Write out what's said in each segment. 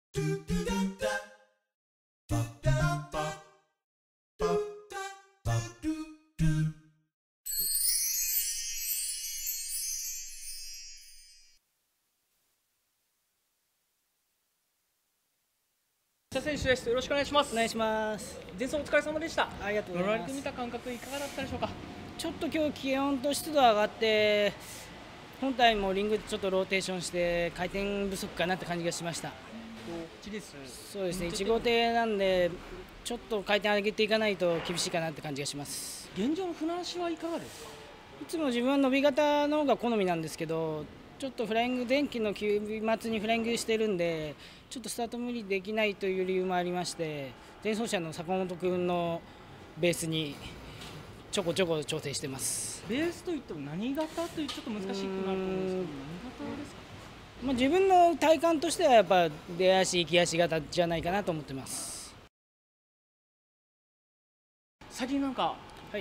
選手です。よろしくお願いします。 お願いします。 前走お疲れ様でした。 ありがとうございます。 乗られてみた感覚いかがだったでしょうか。 ちょっと今日気温と湿度上がって本体もリングちょっとローテーションして回転不足かなって感じがしました。そうですね、1号艇なんでちょっと回転上げていかないと厳しいかなって感じがします。 現状の船足はいかがですか。 いつも自分は伸び型の方が好みなんですけど、ちょっとフライング前期の休末にフライングしてるんでちょっとスタート無理できないという理由もありまして、前走者の坂本君のベースにちょこちょこ調整してます。 ベースといっても何型というちょっと難しくなると思うんですけど、何型ですか。 自分の体感としてはやっぱ出足、行き足型じゃないかなと思ってます。 先になんか、 はい、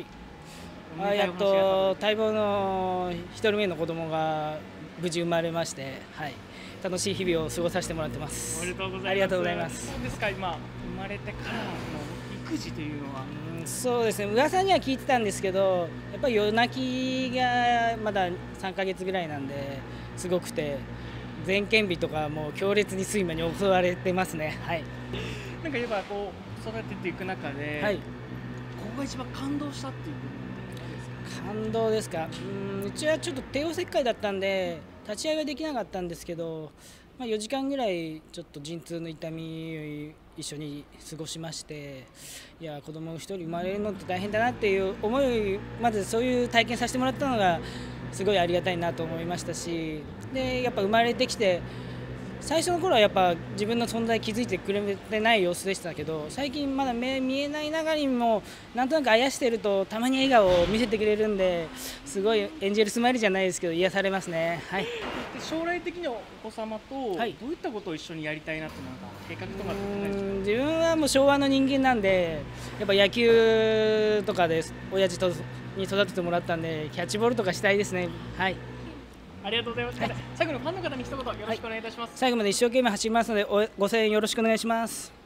やっと待望の1人目の子供が無事生まれまして、はい、楽しい日々を過ごさせてもらってます。 おめでとうございます。 ありがとうございます。 そうですか、今生まれてからの育児というのは。 そうですね、噂には聞いてたんですけど、やっぱり夜泣きがまだ3ヶ月ぐらいなんですごくて、前検日とかもう強烈に睡魔に襲われてますね。はい。 なんかやっぱこう育てていく中で、 はい、 ここが一番感動したっていう部分って何ですか。 感動ですか。うちはちょっと帝王切開だったんで立ち会いはできなかったんですけど、4時間ぐらいちょっと陣痛の痛みを一緒に過ごしまして、いや子供1人生まれるのって大変だなっていう思い、まずそういう体験させてもらったのがすごいありがたいなと思いましたし、でやっぱ生まれてきて最初の頃はやっぱ自分の存在気づいてくれてない様子でしたけど、最近まだ目見えない中にもなんとなくあやしてるとたまに笑顔を見せてくれるんで、すごいエンジェルスマイルじゃないですけど癒されますね。はい。で将来的にはお子様とどういったことを一緒にやりたいなってなんか計画とかってないですか。 自分はもう昭和の人間なんで、やっぱ野球とかで親父に育ててもらったんでキャッチボールとかしたいですね。はい。 ありがとうございます。最後のファンの方に一言よろしくお願いいたします。 最後まで一生懸命走りますのでご声援よろしくお願いします。